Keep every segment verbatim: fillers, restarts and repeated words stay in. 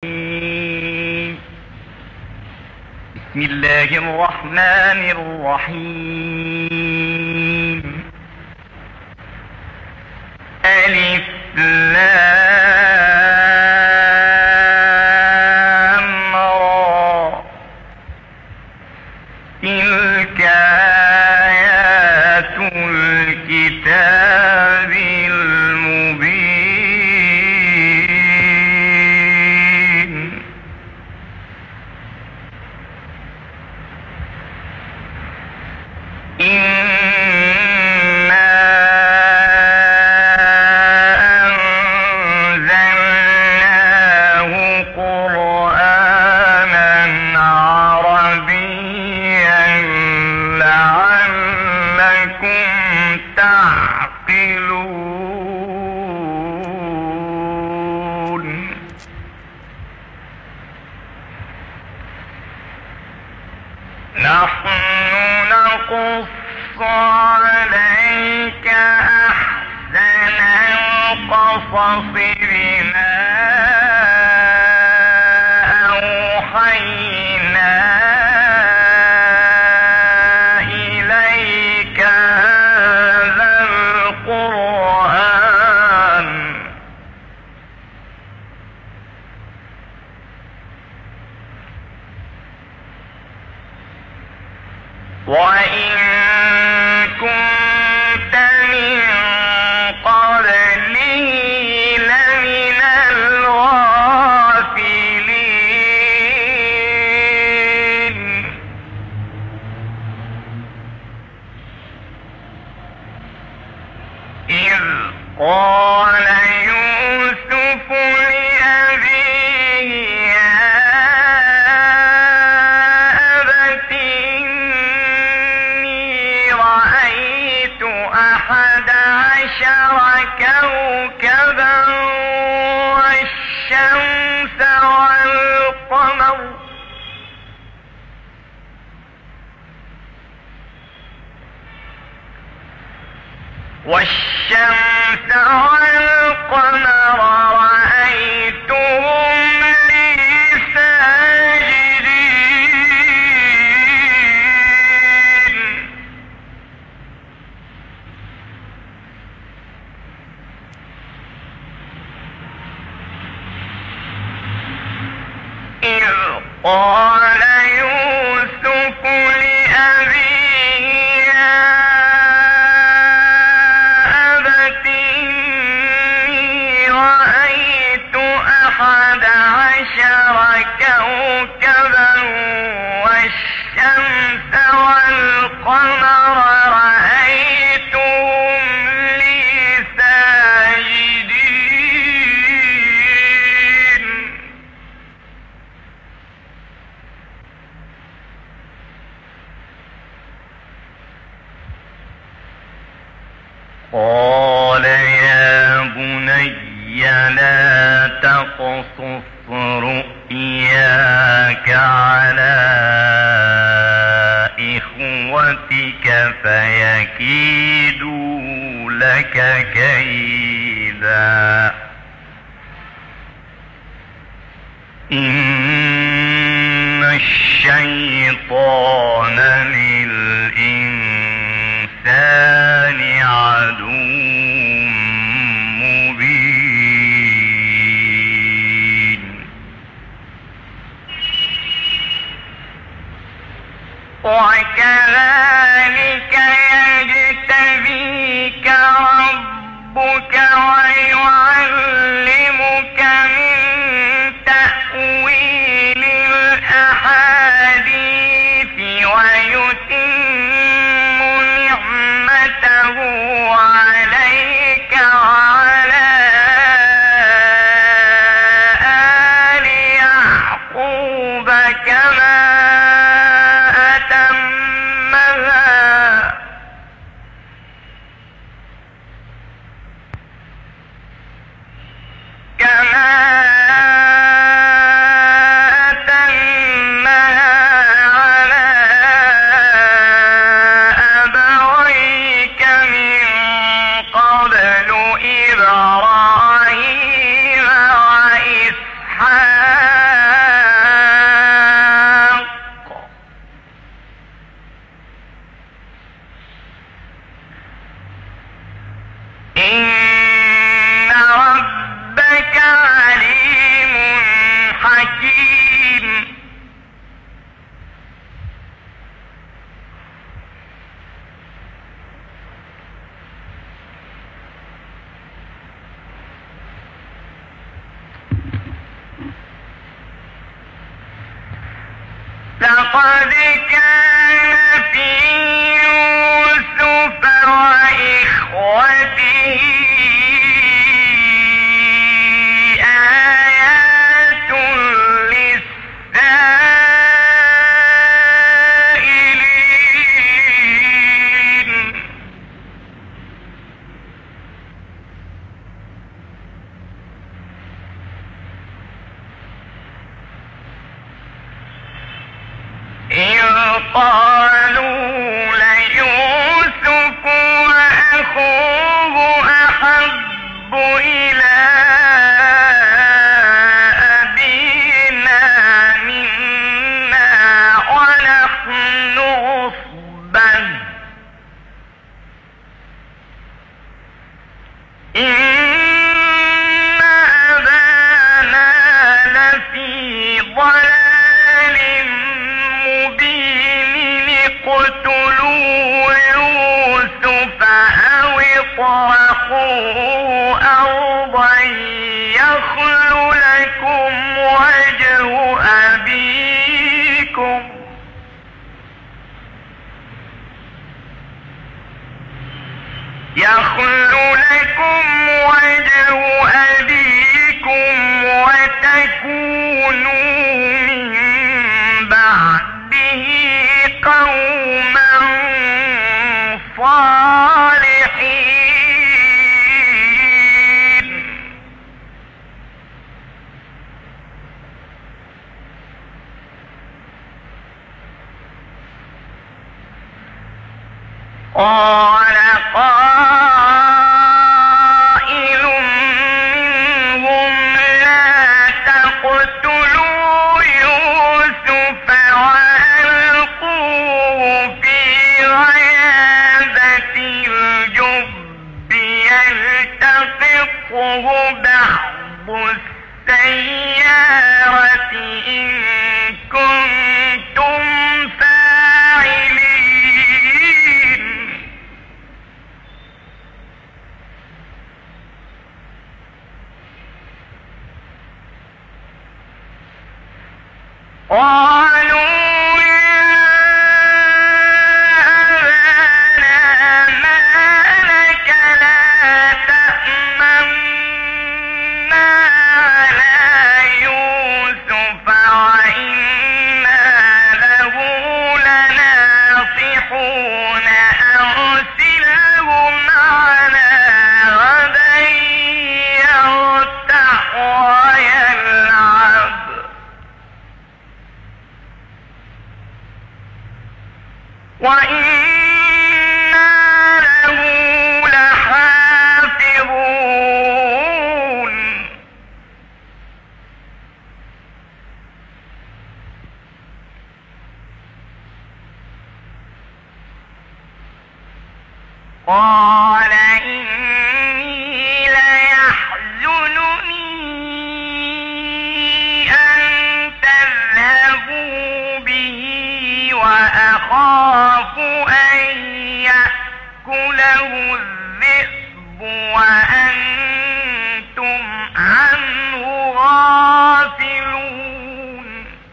بسم الله الرحمن الرحيم. ألف لام را. تلك آيات الكتاب المبين. إنا أنزلناه قرآنا عربيا لعلكم تعقلون. نحن نقص عليك أحسن القصص بما أوحينا إليك هذا القرآن وإن كنت من قبله لمن الغافلين. إذ قال يوسف لأبيه يا أبت إني رأيت أحد عشر كوكبا والشمس والقمر والشمس والقمر رأيتهم لي ساجدين. إذ قال يوسف لأبيه يا أبت إني رأيت أحد عشر كوكبا والشمس والقمر رأيتهم لي ساجدين. قال يا بني لا تقصص رؤياك على إخوتك فيكيدوا لك كيدا. إن الشيطان للإنسان عدو مبين. وكذلك يجتبيك ربك ويعلمك من تأويل الأحاديث ويتم نعمته عليك وعلى آل يعقوب كما أتمها كما لقد كان في يوسف وإخوته آيات للسائلين. إذ قالوا ليوسف وأخوه أحب إلى أبينا منا ونحن عصبة إن أبانا لفي ضلال مبين. اقتلوا يوسف أو اطرحوه أرضا يخل لكم وجه أبيكم يخل لكم وجه أبيكم وتكونوا من بعده قوما صالحين. قال قائل منهم لا تقتلوا يوسف وألقوه في غيابة الجب يلتقطه بعض السيارة إن كنتم فاعلين. قالوا يا أبانا ما لك لا تأمنا على يوسف وإنا له لناصحون أرسله معنا غدا يرتع ويلعب وإنا له لحافظون. قال إني ليحزنني أن تذهبوا به وأخاف أن يأكله الذئب وأنتم عنه غافلون.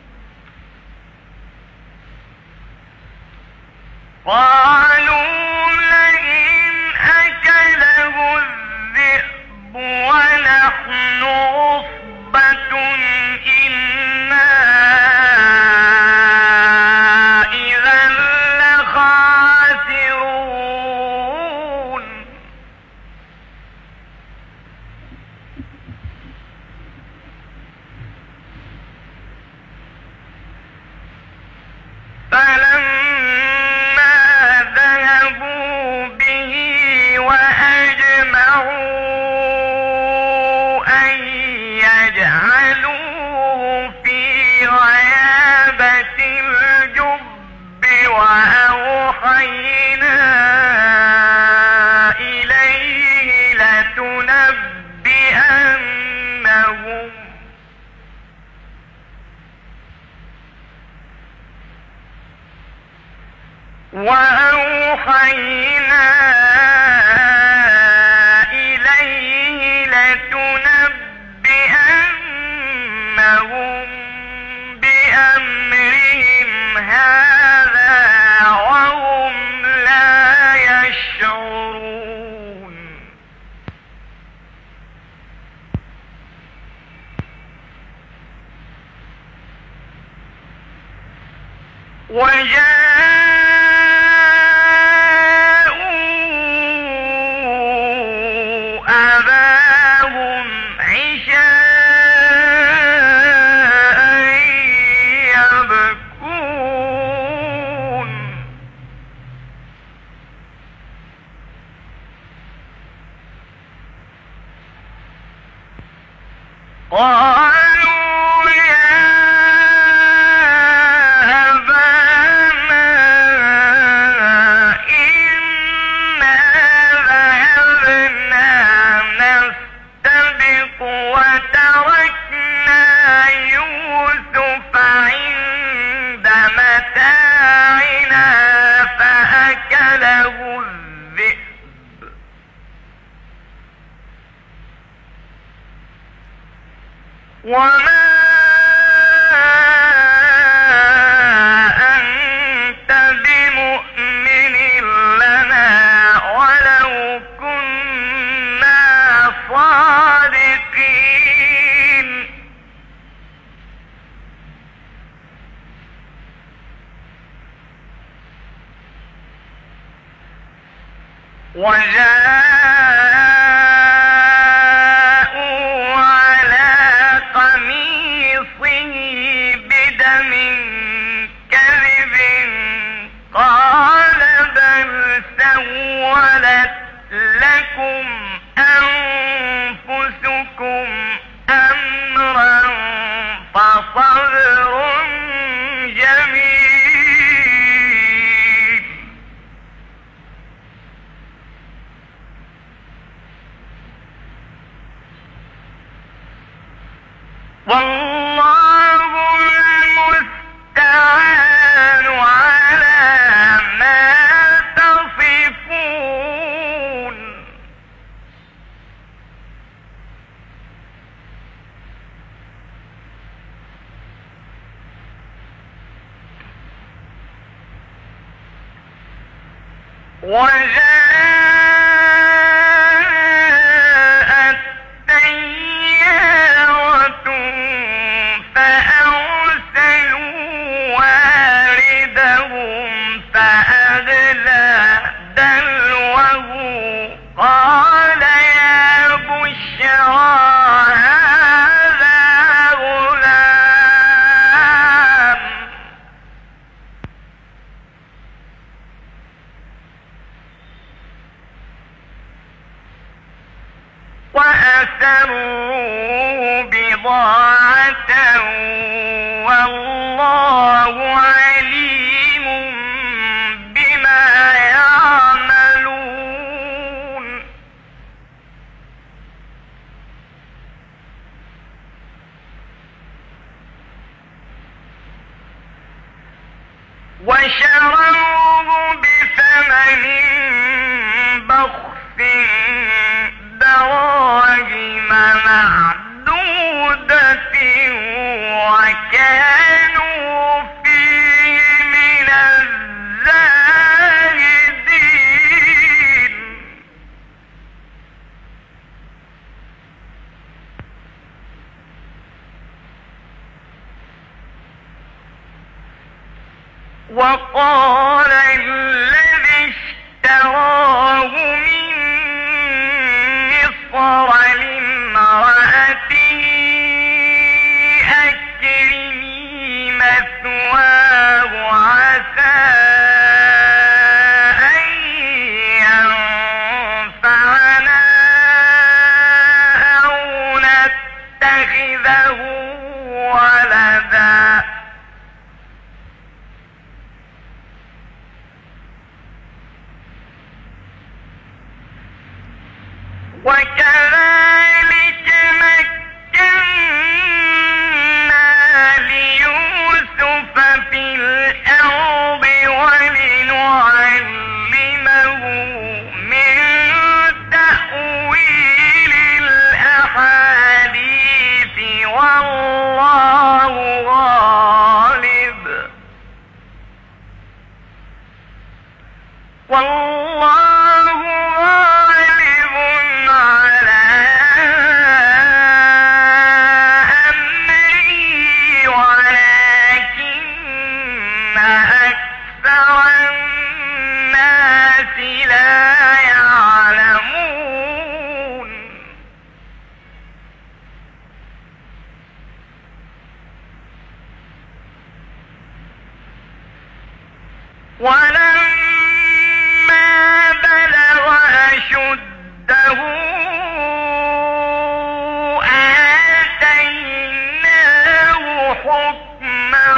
قالوا لئن أكله الذئب ونحن عصبة إنا إذا لخاسرون. فلما ذهبوا به وأجمعوا أن يجعلوه في غيابة الجب وأوحينا إليه لتنبئنهم وأوحينا إليه لتنبئنهم بأمرهم وجاءوا أباهم عشاء يبكون قالوا يا أبانا إنا ذهبنا نستبق وتركنا يوسف عند متاعنا فأكله الذئب وما أنت بمؤمن لنا ولو كنا صادقين وجاءوا على قميصه بدم كذب قال بل سولت لكم أنفسكم أمرا فصبر جميل والله المستعان على ما تصفون وجاءت سيارة فأرسلوا واردهم فأدلى دلوه قال يا بشرى هذا غلام وأسروا بضاعة والله عليم بما يعملون وشروه بثمن بخس دراهم معدودة وكانوا فيه من الزاهدين وقال الذي اشتراه من مصر لامرأته أكرمي مثواه عسى أن ينفعنا أو نتخذه ولدا وكذلك مكنا ليوسف في الأرض ولنعلمه من تأويل الأحاديث والله غالب والله غالب على ولما بلغ أشده آتيناه حكما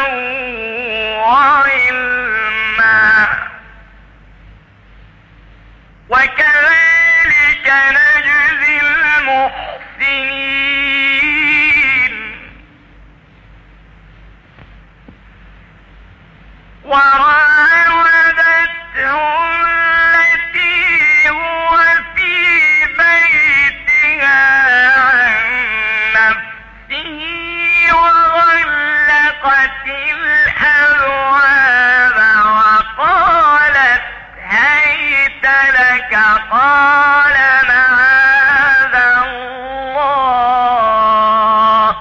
وعلما وكذلك نجزي المحسنين وراودته التي هو في بيتها عن نفسه وغلقت الأبواب وقالت هيت لك قال معاذ الله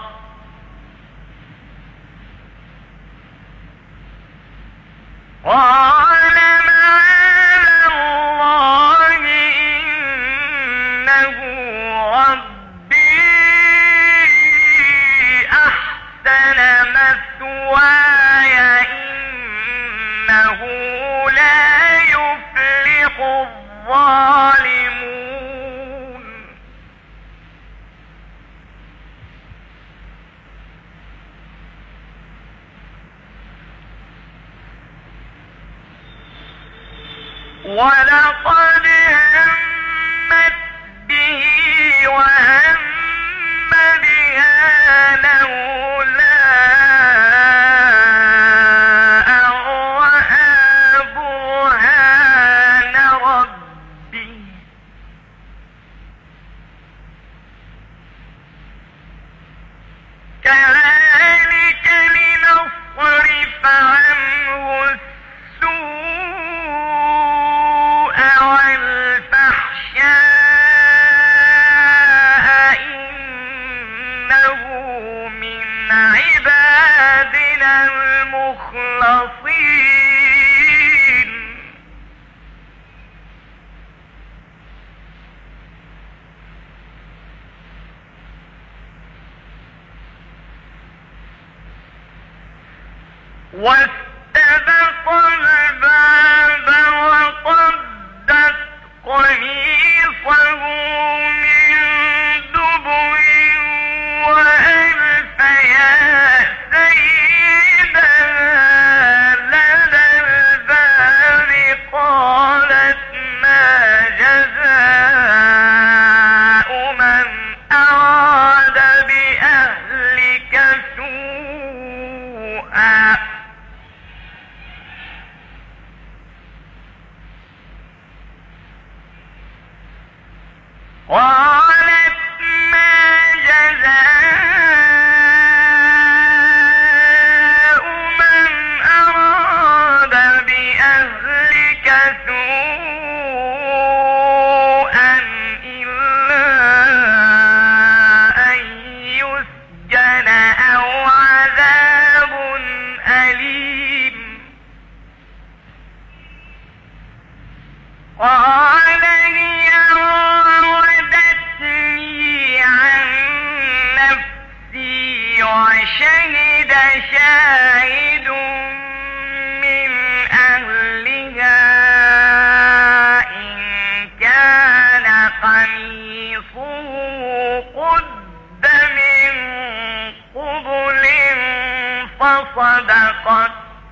قال معاذ الله إنه ربي أحسن مثواي إنه لا يفلح الظالمون ولقد همت به وهم بها لولا أن رأى برهان ربه كذلك لنصرف عنه السوء والفحشاء إنه من عبادنا المخلصين واستبق الباب وقدت قميصه من دبر وألف يا سيدها لدى الباب قالت ما جزاء من أراد بأهلك سوءا قالت ما جزاء من أراد بأهلك سوءا إلا أن يسجن أو عذاب أليم قال هي راودتني عن نفسي وشهد شاهد من أهلها إن كان قميصه قد من قبل فصدقت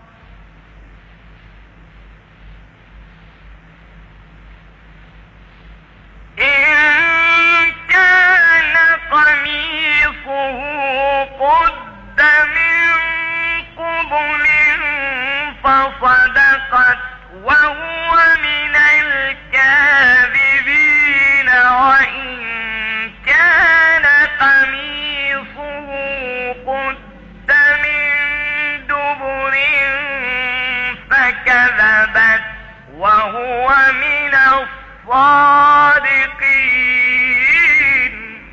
إن كان قميصه قد من قبل فصدقت وهو من الكاذبين وإن كان قميصه قد من دبر فكذبت وهو من الصادقين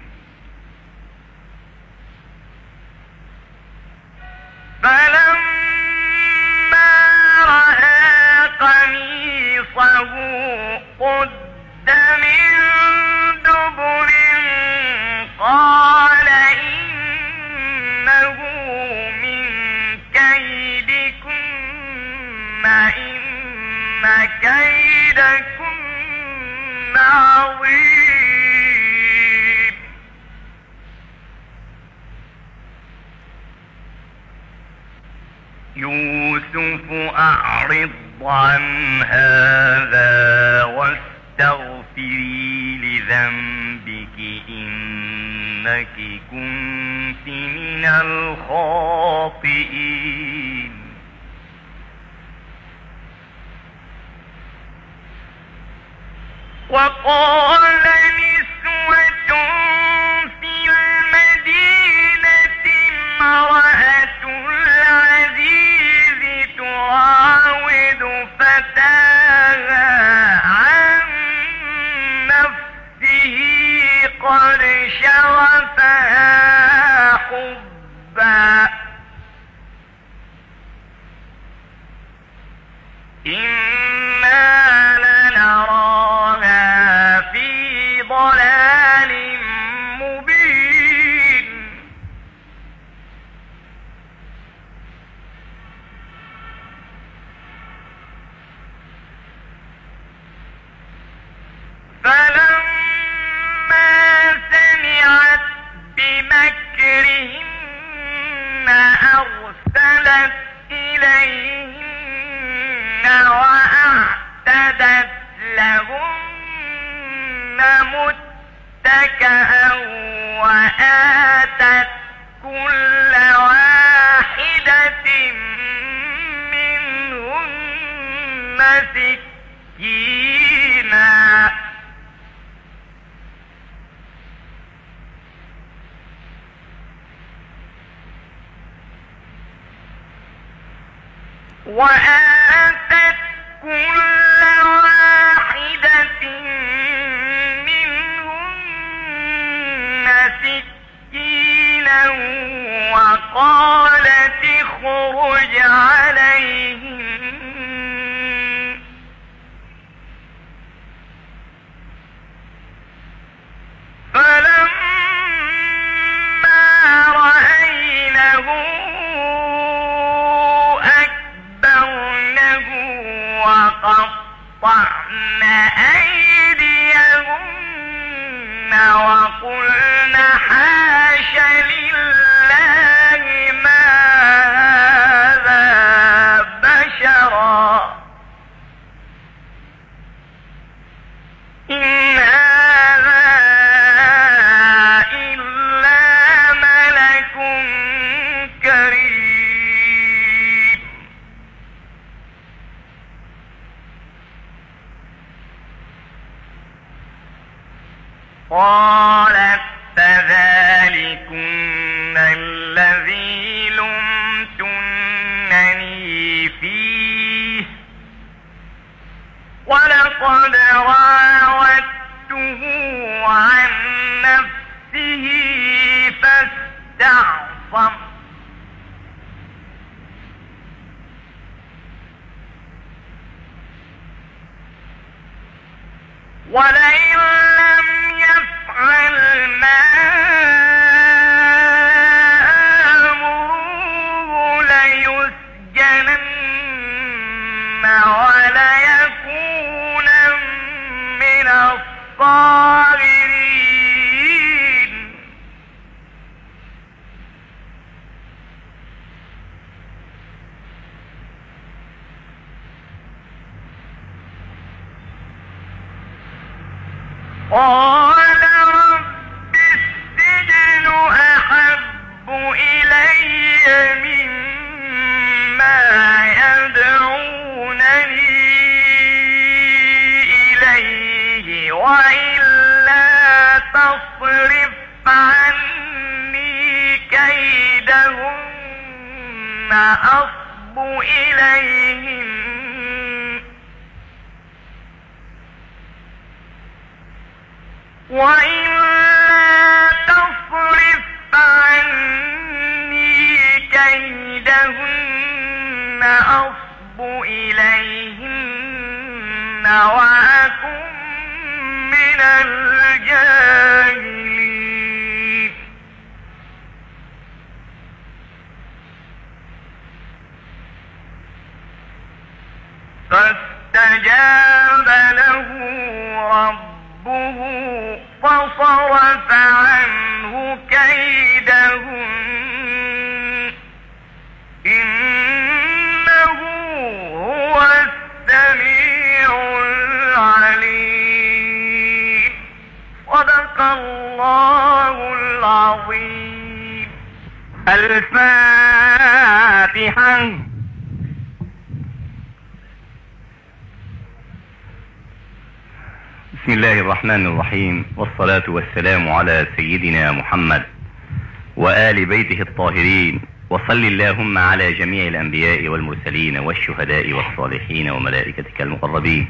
فلما رأى قميصه قد من دبر قال إنه من كيدكن إن يوسف أعرض عن هذا واستغفري لذنبك إنك كنت من الخاطئين. وقال نسوة في المدينة امرأة العزيز تراود فتاها عن نفسه قد شغفها حبا إنا لنراها في ضلال مبين. فلما سمعت بمكرهن أرسلت إليهن وأعتدت لهن متكئا وآتت كل واحدة منهن سكينا وآتت كل واحدة منهن سكينا وقالت اخرج عليهم فلما رأينه وقطعن أيديهن وقلن حاش لله ما هذا بشرا إن هذا إلا ملك كريم. قالت فذلكن الذي لمتنني فيه ولقد راودته عن نفسه فاستعصم ولئن لم يفعل ما آمره ليسجنن وليكونا من الصاغرين. قال رب السجن أحب إلي مما يدعونني إليه وإلا تصرف عني كيدهن أصب إليهن وإلا تصرف عني كيدهن أصب إليهن وأكن من الجاهلين. فاستجاب له ربه فصرف عنه كيدهن إن الفاتحة. بسم الله الرحمن الرحيم، والصلاة والسلام على سيدنا محمد وآل بيته الطاهرين، وصل اللهم على جميع الأنبياء والمرسلين والشهداء والصالحين وملائكتك المقربين.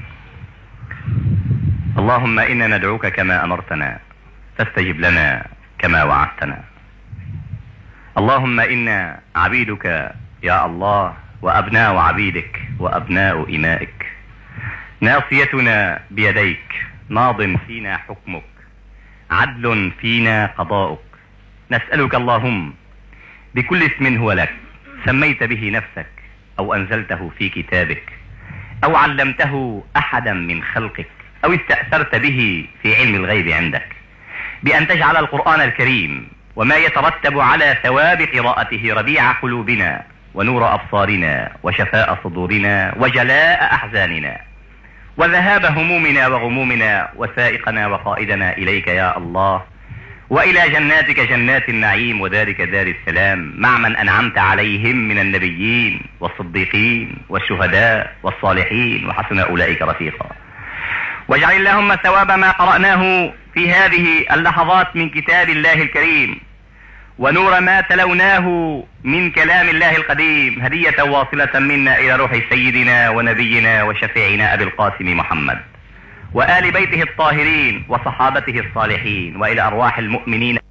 اللهم إنا ندعوك كما أمرتنا فاستجب لنا كما وعدتنا. اللهم إنا عبيدك يا الله، وأبناء عبيدك وأبناء إمائك، ناصيتنا بيديك، ماض فينا حكمك، عدل فينا قضاؤك. نسألك اللهم بكل اسم هو لك سميت به نفسك أو أنزلته في كتابك أو علمته أحدا من خلقك أو استأثرت به في علم الغيب عندك، بأن تجعل القرآن الكريم وما يترتب على ثواب قراءته ربيع قلوبنا ونور أبصارنا وشفاء صدورنا وجلاء أحزاننا وذهاب همومنا وغمومنا وسائقنا وقائدنا إليك يا الله، وإلى جناتك جنات النعيم ودارك دار السلام، مع من أنعمت عليهم من النبيين والصديقين والشهداء والصالحين وحسن أولئك رفيقا. واجعل اللهم ثواب ما قرأناه في هذه اللحظات من كتاب الله الكريم ونور ما تلوناه من كلام الله القديم هدية واصلة منا إلى روح سيدنا ونبينا وشفيعنا أبي القاسم محمد وآل بيته الطاهرين وصحابته الصالحين، وإلى أرواح المؤمنين